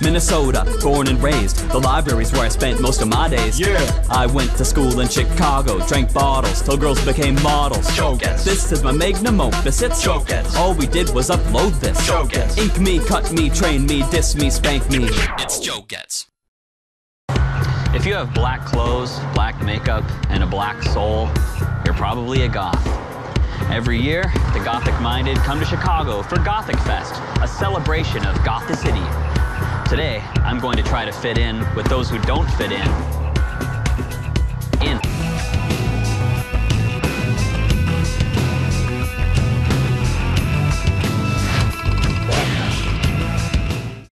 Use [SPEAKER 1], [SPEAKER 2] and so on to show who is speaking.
[SPEAKER 1] Minnesota, born and raised. The library's where I spent most of my days.
[SPEAKER 2] Yeah.
[SPEAKER 1] I went to school in Chicago, drank bottles till girls became models.
[SPEAKER 2] Showgets.
[SPEAKER 1] This is my magnum opus. It's
[SPEAKER 2] Showgets.
[SPEAKER 1] all we did was upload this.
[SPEAKER 2] Showgets.
[SPEAKER 1] Ink me, cut me, train me, diss me, spank me. It's Showgets. If you have black clothes, black makeup, and a black soul, you're probably a goth. Every year, the Gothic-minded come to Chicago for Gothicfest, a celebration of gothicity. Today, I'm going to try to fit in with those who don't fit in